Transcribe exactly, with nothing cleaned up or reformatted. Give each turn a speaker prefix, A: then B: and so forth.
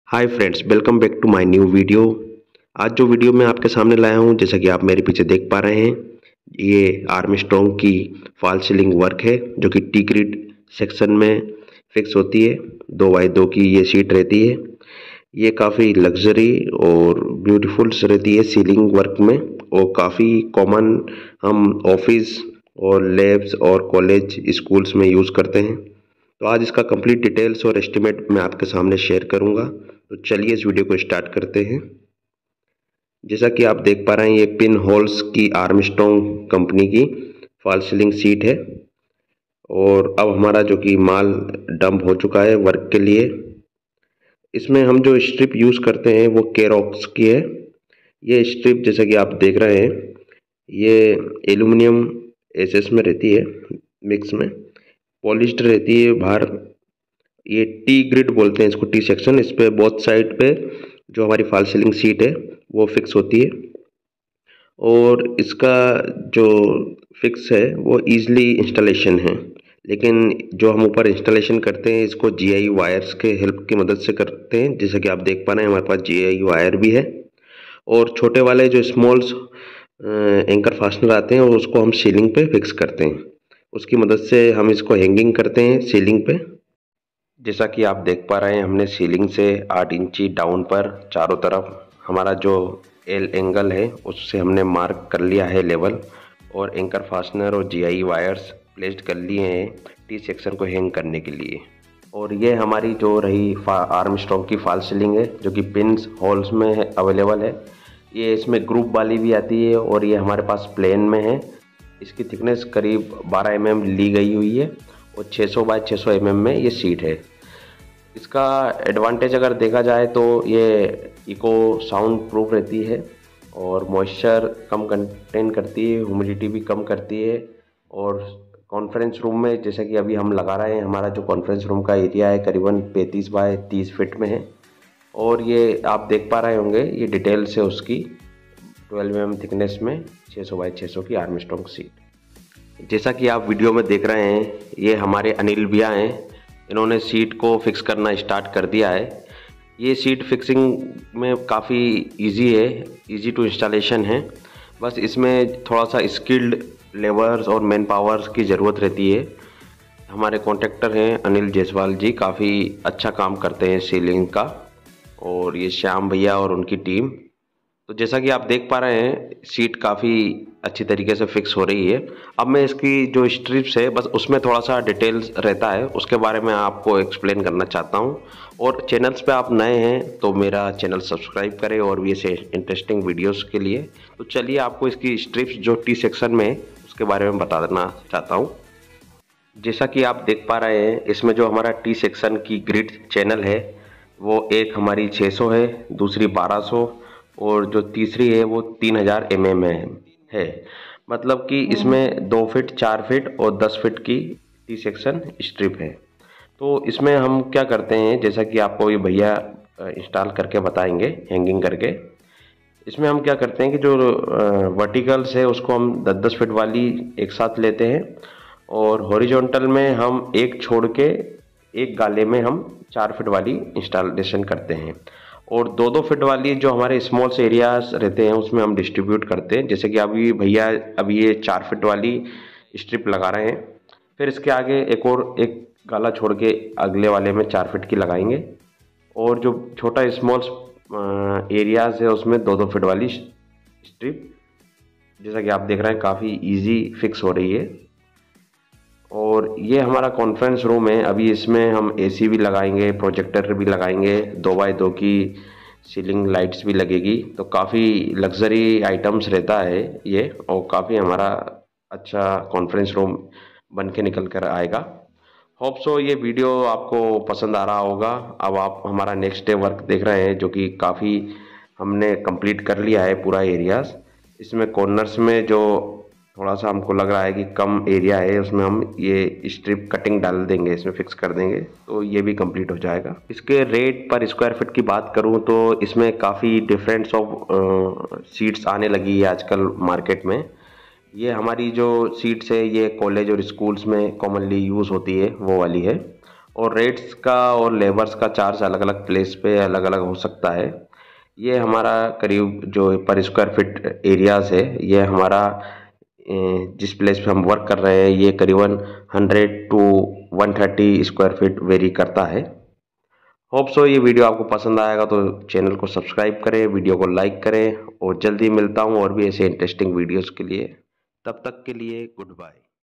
A: Hi friends, welcome back to my new video. आज जो video मैं आपके सामने लाया हूं, जैसा कि आप मेरे पीछे देख पा रहे हैं, ये आर्मस्ट्रॉन्ग की फॉल सीलिंग वर्क है जो कि टी ग्रिड सेक्शन में फिक्स होती है। दो बाई दो की ये सीट रहती है। ये काफ़ी लग्जरी और ब्यूटीफुल रहती है सीलिंग वर्क में, और काफ़ी कॉमन हम ऑफिस और लैब्स और कॉलेज स्कूल्स में यूज़ करते हैं। तो आज इसका कंप्लीट डिटेल्स और एस्टिमेट मैं आपके सामने शेयर करूंगा। तो चलिए इस वीडियो को स्टार्ट करते हैं। जैसा कि आप देख पा रहे हैं, ये पिन होल्स की आर्मस्ट्रॉन्ग कंपनी की फॉल सीलिंग सीट है। और अब हमारा जो कि माल डंप हो चुका है वर्क के लिए। इसमें हम जो स्ट्रिप यूज़ करते हैं वो केरॉक्स की है। ये स्ट्रिप जैसा कि आप देख रहे हैं, ये एल्यूमिनियम एसएस में रहती है, मिक्स में पॉलिश्ड रहती है बाहर। ये टी ग्रिड बोलते हैं इसको, टी सेक्शन। इस पे बोथ साइड पे जो हमारी फॉल सीलिंग सीट है वो फिक्स होती है। और इसका जो फिक्स है वो ईजिली इंस्टॉलेशन है, लेकिन जो हम ऊपर इंस्टॉलेशन करते हैं इसको जीआई वायर्स के हेल्प की मदद से करते हैं। जैसे कि आप देख पा रहे हैं, हमारे पास जीआई वायर भी है। और छोटे वाले जो स्मॉल्स एंकर फास्टनर आते हैं और उसको हम सीलिंग पे फिक्स करते हैं। उसकी मदद से हम इसको हैंगिंग करते हैं सीलिंग पे। जैसा कि आप देख पा रहे हैं, हमने सीलिंग से आठ इंची डाउन पर चारों तरफ हमारा जो एल एंगल है उससे हमने मार्क कर लिया है लेवल, और एंकर फास्टनर और जीआई वायर्स प्लेस्ड कर लिए हैं टी सेक्शन को हैंग करने के लिए। और ये हमारी जो रही आर्मस्ट्रॉन्ग की फॉल सीलिंग है जो कि पिन्स होल्स में है, अवेलेबल है। ये इसमें ग्रुप वाली भी आती है और ये हमारे पास प्लेन में है। इसकी थिकनेस करीब बारह एम एम ली गई हुई है और छः सौ बाई छः सौ एम एम में ये सीट है। इसका एडवांटेज अगर देखा जाए तो ये इको साउंड प्रूफ रहती है और मॉइस्चर कम कंटेन करती है, ह्यूमिडिटी भी कम करती है। और कॉन्फ्रेंस रूम में, जैसे कि अभी हम लगा रहे हैं, हमारा जो कॉन्फ्रेंस रूम का एरिया है करीबन पैंतीस बाय तीस फीट में है। और ये आप देख पा रहे होंगे, ये डिटेल से उसकी ट्वेल्व एम एम थिकनेस में छः सौ बाई छः सौ की आर्मस्ट्रॉन्ग सीट। जैसा कि आप वीडियो में देख रहे हैं, ये हमारे अनिल भैया हैं। इन्होंने सीट को फिक्स करना स्टार्ट कर दिया है। ये सीट फिक्सिंग में काफ़ी इजी है, इजी टू इंस्टॉलेशन है। बस इसमें थोड़ा सा स्किल्ड लेबर्स और मैन पावर्स की ज़रूरत रहती है। हमारे कॉन्ट्रैक्टर हैं अनिल जायसवाल जी, काफ़ी अच्छा काम करते हैं सीलिंग का। और ये श्याम भैया और उनकी टीम। तो जैसा कि आप देख पा रहे हैं, सीट काफ़ी अच्छी तरीके से फिक्स हो रही है। अब मैं इसकी जो स्ट्रिप्स है बस उसमें थोड़ा सा डिटेल्स रहता है, उसके बारे में आपको एक्सप्लेन करना चाहता हूं। और चैनल्स पे आप नए हैं तो मेरा चैनल सब्सक्राइब करें और भी ऐसे इंटरेस्टिंग वीडियोस के लिए। तो चलिए आपको इसकी स्ट्रिप्स जो टी सेक्शन में उसके बारे में बता देना चाहता हूँ। जैसा कि आप देख पा रहे हैं, इसमें जो हमारा टी सेक्शन की ग्रिड चैनल है वो एक हमारी छः सौ है, दूसरी बारह सौ और जो तीसरी है वो तीन हज़ार एम एम है। मतलब कि इसमें दो फीट, चार फीट और दस फीट की टी सेक्शन स्ट्रिप है। तो इसमें हम क्या करते हैं, जैसा कि आपको ये भैया इंस्टॉल करके बताएंगे हैंगिंग करके। इसमें हम क्या करते हैं कि जो वर्टिकल्स है उसको हम दस दस फीट वाली एक साथ लेते हैं, और हॉरिजॉन्टल में हम एक छोड़ के एक गाले में हम चार फीट वाली इंस्टॉलेशन करते हैं। और दो दो फीट वाली जो हमारे स्मॉल से एरियाज रहते हैं उसमें हम डिस्ट्रीब्यूट करते हैं। जैसे कि अभी भैया अभी ये चार फीट वाली स्ट्रिप लगा रहे हैं, फिर इसके आगे एक और एक गाला छोड़ के अगले वाले में चार फीट की लगाएंगे। और जो छोटा स्मॉल एरियाज है उसमें दो दो फीट वाली स्ट्रिप, जैसा कि आप देख रहे हैं, काफ़ी ईजी फिक्स हो रही है। और ये हमारा कॉन्फ्रेंस रूम है। अभी इसमें हम एसी भी लगाएंगे, प्रोजेक्टर भी लगाएंगे, दो बाय दो की सीलिंग लाइट्स भी लगेगी। तो काफ़ी लग्जरी आइटम्स रहता है ये, और काफ़ी हमारा अच्छा कॉन्फ्रेंस रूम बन के निकल कर आएगा। होप सो ये वीडियो आपको पसंद आ रहा होगा। अब आप हमारा नेक्स्ट डे वर्क देख रहे हैं जो कि काफ़ी हमने कंप्लीट कर लिया है पूरा एरियाज। इसमें कॉर्नर्स में जो थोड़ा सा हमको लग रहा है कि कम एरिया है, उसमें हम ये स्ट्रिप कटिंग डाल देंगे, इसमें फिक्स कर देंगे, तो ये भी कंप्लीट हो जाएगा। इसके रेट पर स्क्वायर फीट की बात करूं तो इसमें काफ़ी डिफरेंट्स ऑफ सीट्स आने लगी है आजकल मार्केट में। ये हमारी जो सीट्स है ये कॉलेज और स्कूल्स में कॉमनली यूज़ होती है वो वाली है। और रेट्स का और लेबर्स का चार्ज अलग अलग प्लेस पे अलग अलग हो सकता है। ये हमारा करीब जो पर स्क्वायर फीट एरियाज़ है, ये हमारा जिस प्लेस पे हम वर्क कर रहे हैं ये करीबन hundred to one thirty square feet vary करता है। होप सो ये वीडियो आपको पसंद आएगा तो चैनल को सब्सक्राइब करें, वीडियो को लाइक करें और जल्दी मिलता हूँ और भी ऐसे इंटरेस्टिंग वीडियोस के लिए। तब तक के लिए गुड बाय।